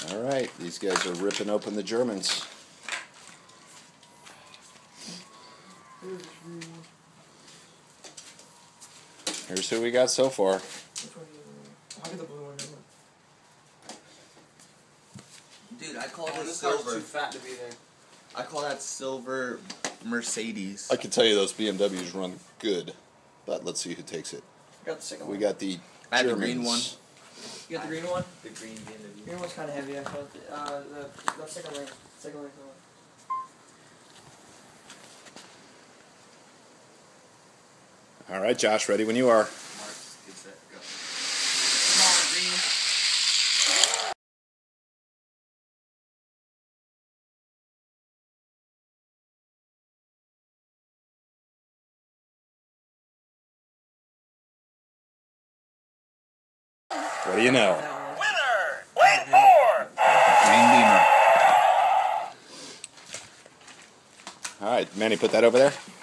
All right, these guys are ripping open the Germans. Here's who we got so far. I'll get the blue one. Dude, I call This this car's silver. too fat to be there. I call that silver Mercedes. I can tell you those BMWs run good, but let's see who takes it. I got the second We one. got the I had the Germans. green one. You got the green one? The green BMW. Green one's kind of heavy. I felt it. The second lane. Second lane. All right, Josh, ready when you are. Marks, get set, go. Come on, green. What do you know? Winner! Wait more! Green Beamer. All right, Manny, put that over there.